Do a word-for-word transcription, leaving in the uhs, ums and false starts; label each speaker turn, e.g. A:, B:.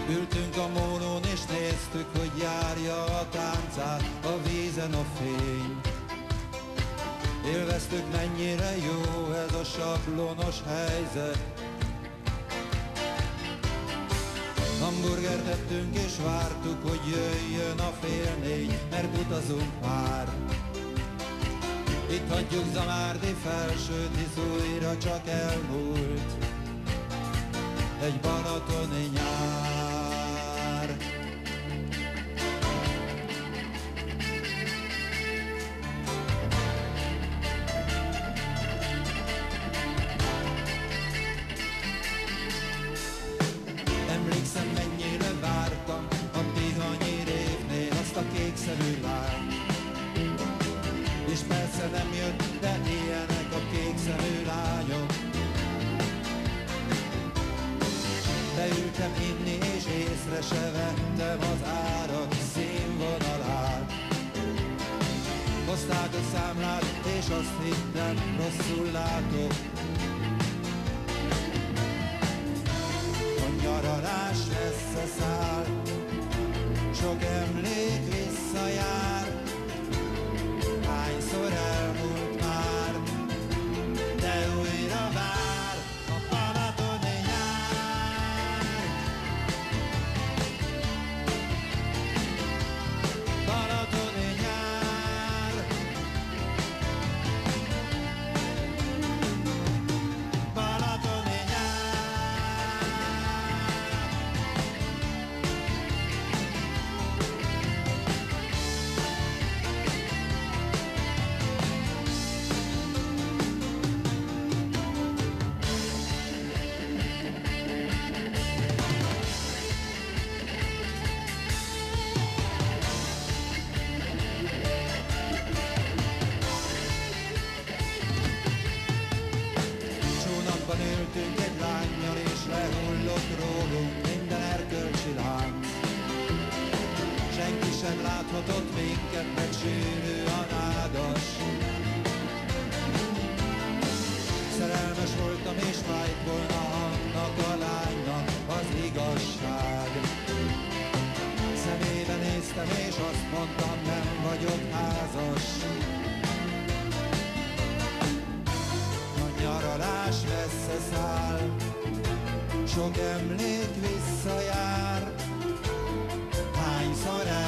A: Ültünk a mólón és néztük, hogy járja a táncát a vízen a fény. Élveztük, mennyire jó ez a sablonos helyzet. Hamburgert tettünk és vártuk, hogy jöjjön a fél négy, mert utazunk már. Itt hagyjuk Zamárdi Felsőt, hisz újra csak elmúlt egy balatoni nyár. Emlékszem, mennyire vártam a Tihanyi révnél azt a kékszemű lányt. És persze nem jött, de ilyenek a kékszemű lányok. Beültem inni és észre se vettem az árak színvonalát. Hozták a számlát és azt hittem, rosszul látok. A nyaralás messze száll, sok emlék visszajár. Hányszor elmúlt már, de újra vár a balatoni nyár. Balatoni nyár. Balatoni nyár. Csónakban ültünk egy lánnyal és lehullott rólunk minden erkölcsi láng. Senki sem láthatott minket, mert sűrű a nádas. Szerelmes voltam és fájt volna annak a lánynak az igazság. Szemébe néztem és azt mondtam, nem vagyok házas. A nyaralás messze száll, sok emlék visszajár. Hányszor el